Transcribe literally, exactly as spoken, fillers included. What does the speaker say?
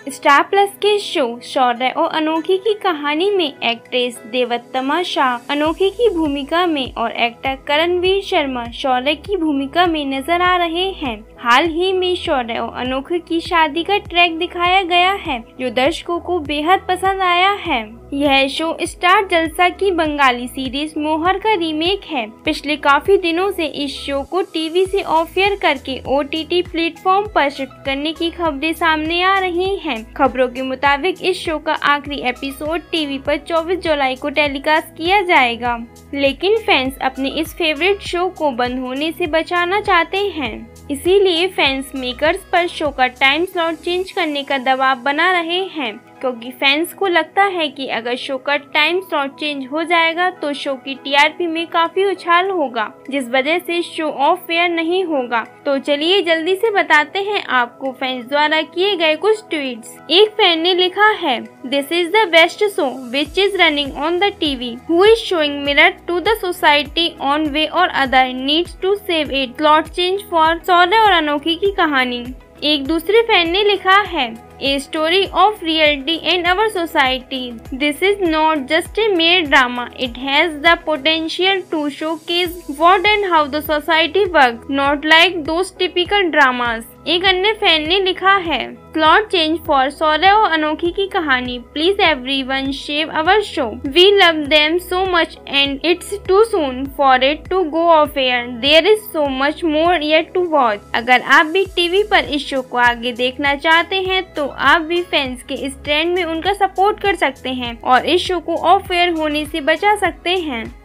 Star Plus के show Shaurya और अनोखी की कहानी में एक्ट्रेस देवोत्तमा शाह अनोखी की भूमिका में और एक्टर करणवीर शर्मा शौर्य की भूमिका में नजर आ रहे हैं। हाल ही में शौर्य और अनोखी की शादी का ट्रैक दिखाया गया है, जो दर्शकों को बेहद पसंद आया है। यह शो स्टार जलसा की बंगाली सीरीज मोहर का रीमेक है। पिछले काफी दिनों से इस शो को टीवी से ऑफ एयर करके ओटीटी प्लेटफॉर्म पर शिफ्ट करने की खबरें सामने आ रही हैं। खबरों के मुताबिक इस शो का आखिरी एपिसोड टीवी पर चौबीस जुलाई को टेलीकास्ट किया जाएगा, लेकिन फैंस अपने इस फेवरेट शो को बंद होने से बचाना चाहते हैं। इसीलिए फैंस मेकर्स पर शो का टाइम स्लॉट चेंज करने का दबाव बना रहे हैं, क्योंकि फैंस को लगता है कि अगर शो का टाइम स्लॉट चेंज हो जाएगा तो शो की टीआरपी में काफी उछाल होगा, जिस वजह से शो ऑफ एयर नहीं होगा। तो चलिए जल्दी से बताते हैं आपको फैंस द्वारा किए गए कुछ ट्वीट्स। एक फैन ने लिखा है, this is the best show which is running on the TV, who is showing mirror to the society on way or other needs to save it, slot change for Shaurya और अनोखी की कहानी। एक दूसरे fan ने लिखा है, A story of reality in our society. This is not just a mere drama. It has the potential to showcase what and how the society works, not like those typical dramas. एक अन्य fan ने लिखा है, plot change for Shaurya और अनोखी की कहानी, please everyone save our show, we love them so much and it's too soon for it to go off air, there is so much more yet to watch. अगर आप भी TV पर इस show को आगे देखना चाहते हैं तो आप भी फैंस के इस ट्रेंड में उनका सपोर्ट कर सकते हैं और इस शो को ऑफ एयर होने से बचा सकते हैं।